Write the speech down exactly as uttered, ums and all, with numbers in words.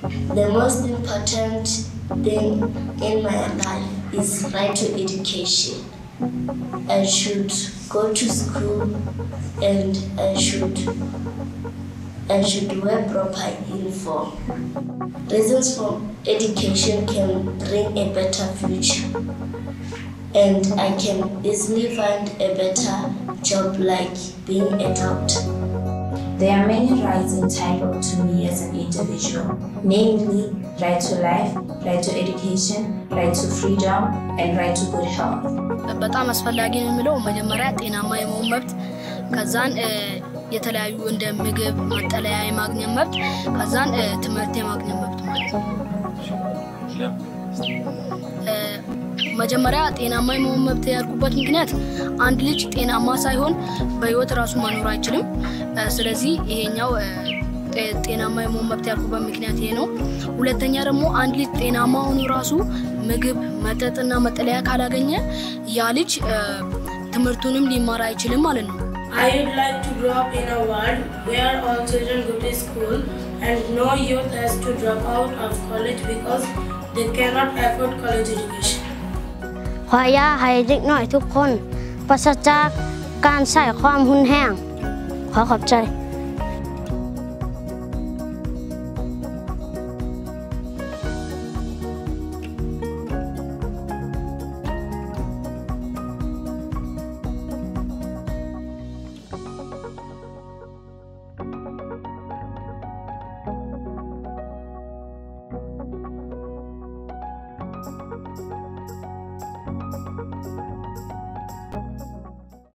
The most important thing in my life is right to education. I should go to school and I should I should wear proper uniform. Reasons for education can bring a better future, and I can easily find a better job like being a doctor. There are many rights entitled to me as an individual, namely right to life, right to education, right to freedom, and right to good health. በጣም አስፈላጊ ነው የሚለው መጀመሪያ ጤናማ የመሆን መብት፣ ከዛን የተለያዩ እንደ ምግብ መጠለያ የማግኘት መብት፣ ከዛን ትምህርት የማግኘት መብት ማለት ነው። መጀመሪያ ጤናማ የመሆን መብት ያልኩበት ምክንያት አንድ ልጅ ጤናማ ሳይሆን በህይወት ራሱ መኖር አይችልም። ስለዚህ ይሄኛው ጤናማ የመሆን መብት ያልኩበት ምክንያት ይሄ ነው። ሁለተኛ ደግሞ አንድ ልጅ ጤናማ ሆኖ ራሱ ምግብ መጠጥና መጠለያ ካላገኘ ያ ልጅ ትምህርቱንም ሊማር አይችልም ማለት ነው። I would like to grow up in a world where all children go to school and no youth has to drop out of college because they cannot afford college education. ขออยากให้เด็กน้อยทุกคนปราศจากการใช้ความรุนแรงขอขอบใจ